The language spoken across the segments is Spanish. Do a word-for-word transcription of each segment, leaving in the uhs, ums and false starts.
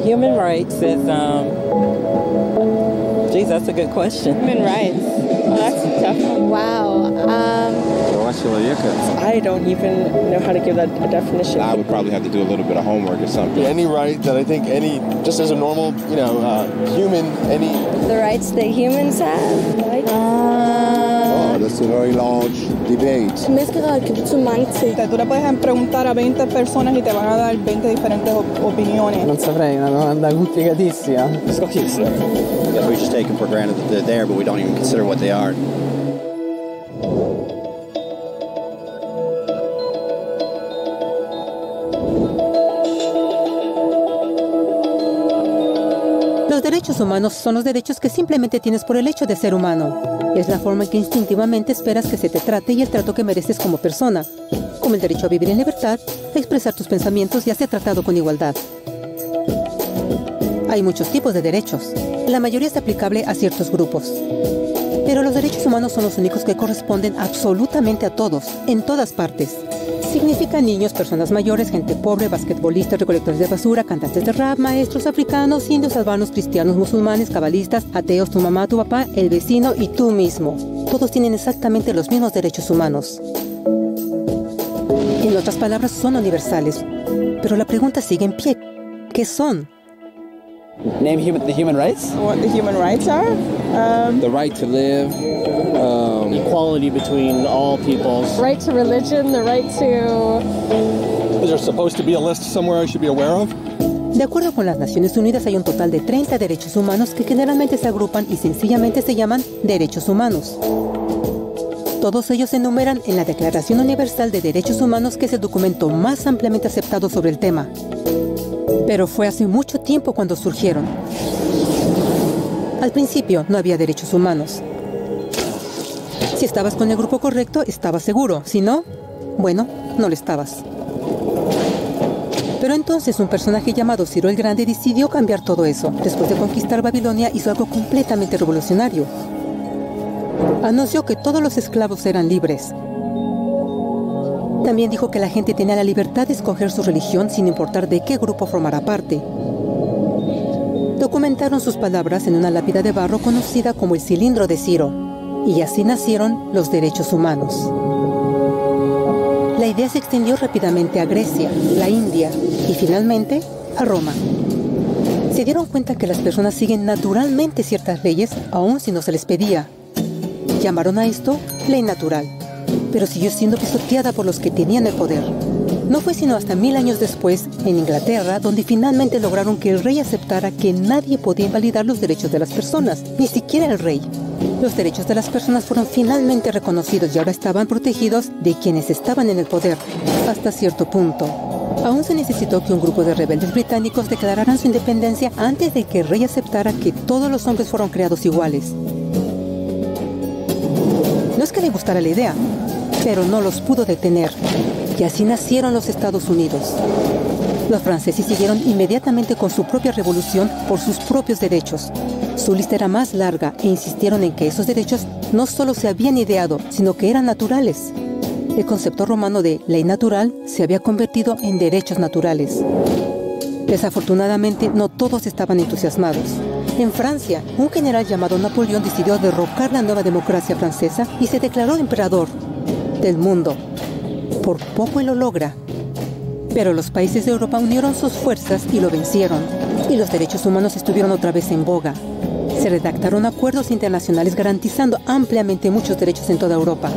Human rights is, um, geez, that's a good question. Human rights. Well, that's tough. Wow. Um, I don't even know how to give that a definition. I would probably have to do a little bit of homework or something. Any right that I think any, just as a normal, you know, uh, human, any... The rights that humans have? Right? Uh, oh, that's a very large debate. Tú le puedes preguntar a veinte personas y te van a dar veinte diferentes opiniones. Non saprei, una domanda complicatissima. Yeah, we just take them for granted that they're there, but we don't even consider what they are. Los derechos humanos son los derechos que simplemente tienes por el hecho de ser humano. Es la forma en que instintivamente esperas que se te trate y el trato que mereces como persona, como el derecho a vivir en libertad, a expresar tus pensamientos y a ser tratado con igualdad. Hay muchos tipos de derechos. La mayoría es aplicable a ciertos grupos. Pero los derechos humanos son los únicos que corresponden absolutamente a todos, en todas partes. Significa niños, personas mayores, gente pobre, basquetbolistas, recolectores de basura, cantantes de rap, maestros africanos, indios, albanos, cristianos, musulmanes, cabalistas, ateos, tu mamá, tu papá, el vecino y tú mismo. Todos tienen exactamente los mismos derechos humanos. En otras palabras, son universales. Pero la pregunta sigue en pie. ¿Qué son? Name human, the human rights? What the human rights are? Um, The right to live, um, Equality between all peoples. right to religion, the right to... is there supposed to be a list somewhere I should be aware of? De acuerdo con las Naciones Unidas, hay un total de treinta derechos humanos que generalmente se agrupan y sencillamente se llaman derechos humanos. Todos ellos se enumeran en la Declaración Universal de Derechos Humanos, que es el documento más ampliamente aceptado sobre el tema. Pero fue hace mucho tiempo cuando surgieron. Al principio no había derechos humanos. Si estabas con el grupo correcto, estabas seguro. Si no, bueno, no lo estabas. Pero entonces un personaje llamado Ciro el Grande decidió cambiar todo eso. Después de conquistar Babilonia, hizo algo completamente revolucionario. Anunció que todos los esclavos eran libres. También dijo que la gente tenía la libertad de escoger su religión sin importar de qué grupo formara parte. Documentaron sus palabras en una lápida de barro conocida como el cilindro de Ciro. Y así nacieron los derechos humanos. La idea se extendió rápidamente a Grecia, la India y finalmente a Roma. Se dieron cuenta que las personas siguen naturalmente ciertas leyes aun si no se les pedía. Llamaron a esto ley natural, pero siguió siendo pisoteada por los que tenían el poder. No fue sino hasta mil años después, en Inglaterra, donde finalmente lograron que el rey aceptara que nadie podía invalidar los derechos de las personas, ni siquiera el rey. Los derechos de las personas fueron finalmente reconocidos y ahora estaban protegidos de quienes estaban en el poder, hasta cierto punto. Aún se necesitó que un grupo de rebeldes británicos declararan su independencia antes de que el rey aceptara que todos los hombres fueron creados iguales. No es que le gustara la idea, pero no los pudo detener. Y así nacieron los Estados Unidos. Los franceses siguieron inmediatamente con su propia revolución por sus propios derechos. Su lista era más larga e insistieron en que esos derechos no solo se habían ideado, sino que eran naturales. El concepto romano de ley natural se había convertido en derechos naturales. Desafortunadamente, no todos estaban entusiasmados. En Francia, un general llamado Napoleón decidió derrocar la nueva democracia francesa y se declaró emperador del mundo. Por poco y lo logra. Pero los países de Europa unieron sus fuerzas y lo vencieron. Y los derechos humanos estuvieron otra vez en boga. Se redactaron acuerdos internacionales garantizando ampliamente muchos derechos en toda Europa.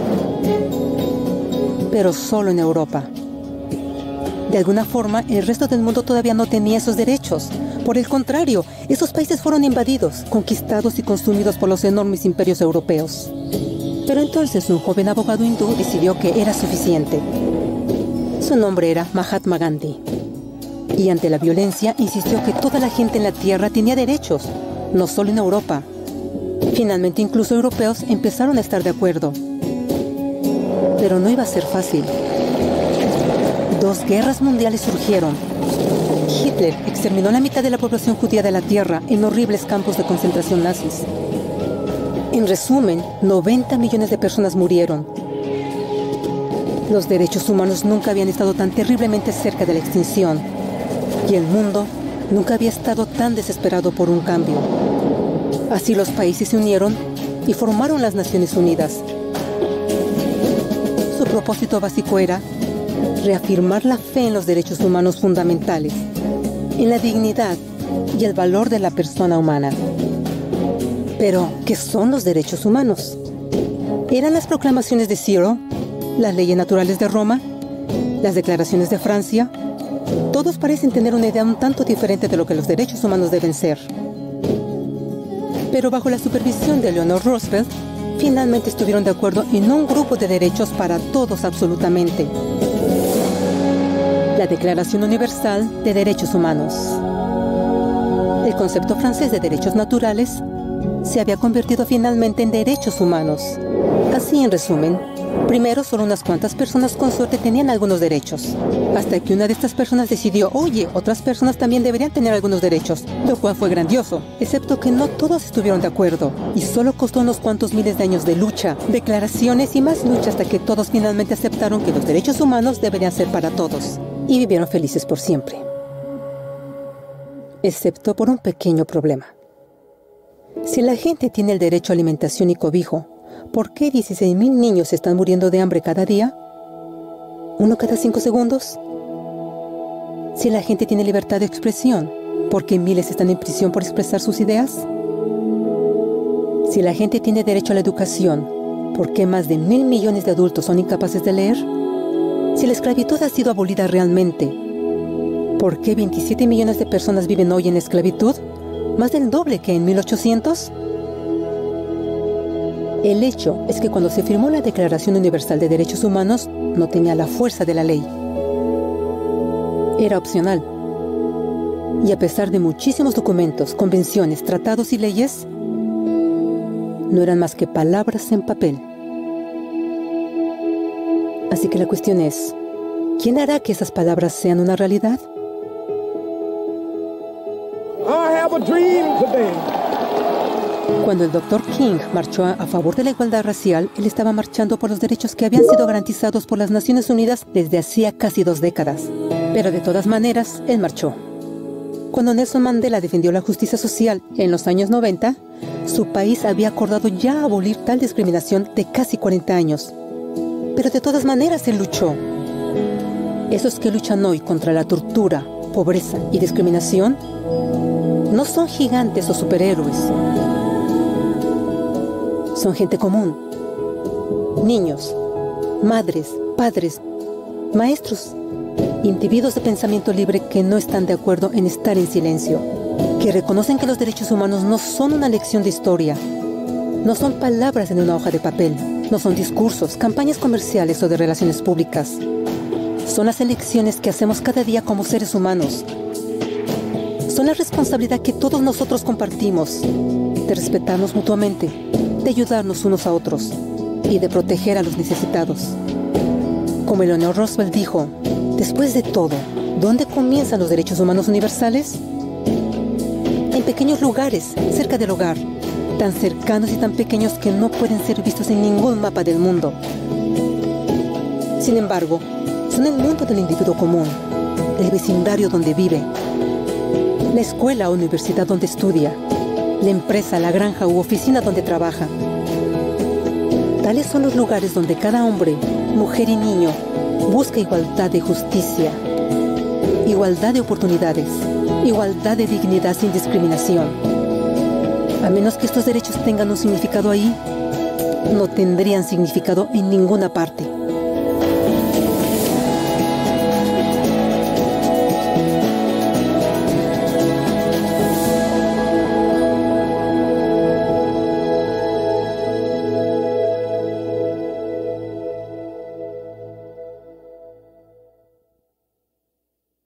Pero solo en Europa. De alguna forma, el resto del mundo todavía no tenía esos derechos. Por el contrario, esos países fueron invadidos, conquistados y consumidos por los enormes imperios europeos. Pero entonces un joven abogado hindú decidió que era suficiente. Su nombre era Mahatma Gandhi. Y ante la violencia insistió que toda la gente en la tierra tenía derechos, no solo en Europa. Finalmente incluso europeos empezaron a estar de acuerdo. Pero no iba a ser fácil. Dos guerras mundiales surgieron. Hitler exterminó la mitad de la población judía de la tierra en horribles campos de concentración nazis. En resumen, noventa millones de personas murieron. Los derechos humanos nunca habían estado tan terriblemente cerca de la extinción. Y el mundo nunca había estado tan desesperado por un cambio. Así los países se unieron y formaron las Naciones Unidas. Su propósito básico era reafirmar la fe en los derechos humanos fundamentales, en la dignidad y el valor de la persona humana. Pero, ¿qué son los derechos humanos? ¿Eran las proclamaciones de Ciro, las leyes naturales de Roma, las declaraciones de Francia? Todos parecen tener una idea un tanto diferente de lo que los derechos humanos deben ser. Pero bajo la supervisión de Eleanor Roosevelt, finalmente estuvieron de acuerdo en un grupo de derechos para todos absolutamente. La Declaración Universal de Derechos Humanos. El concepto francés de derechos naturales se había convertido finalmente en derechos humanos. Así, en resumen, primero solo unas cuantas personas con suerte tenían algunos derechos, hasta que una de estas personas decidió, oye, otras personas también deberían tener algunos derechos, lo cual fue grandioso, excepto que no todos estuvieron de acuerdo, y solo costó unos cuantos miles de años de lucha, declaraciones y más lucha hasta que todos finalmente aceptaron que los derechos humanos deberían ser para todos, y vivieron felices por siempre. Excepto por un pequeño problema. Si la gente tiene el derecho a alimentación y cobijo, ¿por qué dieciséis mil niños están muriendo de hambre cada día? ¿Uno cada cinco segundos? Si la gente tiene libertad de expresión, ¿por qué miles están en prisión por expresar sus ideas? Si la gente tiene derecho a la educación, ¿por qué más de mil millones de adultos son incapaces de leer? Si la esclavitud ha sido abolida realmente, ¿por qué veintisiete millones de personas viven hoy en esclavitud? ¿Más del doble que en mil ochocientos? El hecho es que cuando se firmó la Declaración Universal de Derechos Humanos, no tenía la fuerza de la ley. Era opcional. Y a pesar de muchísimos documentos, convenciones, tratados y leyes, no eran más que palabras en papel. Así que la cuestión es, ¿quién hará que esas palabras sean una realidad? Cuando el doctor King marchó a favor de la igualdad racial, él estaba marchando por los derechos que habían sido garantizados por las Naciones Unidas desde hacía casi dos décadas. Pero de todas maneras, él marchó. Cuando Nelson Mandela defendió la justicia social en los años noventa, su país había acordado ya abolir tal discriminación de casi cuarenta años. Pero de todas maneras, él luchó. Esos que luchan hoy contra la tortura, pobreza y discriminación no son gigantes o superhéroes. Son gente común. Niños, madres, padres, maestros, individuos de pensamiento libre que no están de acuerdo en estar en silencio, que reconocen que los derechos humanos no son una lección de historia, no son palabras en una hoja de papel, no son discursos, campañas comerciales o de relaciones públicas. Son las elecciones que hacemos cada día como seres humanos. Son la responsabilidad que todos nosotros compartimos, de respetarnos mutuamente, de ayudarnos unos a otros y de proteger a los necesitados. Como Eleanor Roosevelt dijo, después de todo, ¿dónde comienzan los derechos humanos universales? En pequeños lugares, cerca del hogar, tan cercanos y tan pequeños que no pueden ser vistos en ningún mapa del mundo. Sin embargo, son el mundo del individuo común, el vecindario donde vive, la escuela o universidad donde estudia, la empresa, la granja u oficina donde trabaja. Tales son los lugares donde cada hombre, mujer y niño busca igualdad de justicia, igualdad de oportunidades, igualdad de dignidad sin discriminación. A menos que estos derechos tengan un significado ahí, no tendrían significado en ninguna parte.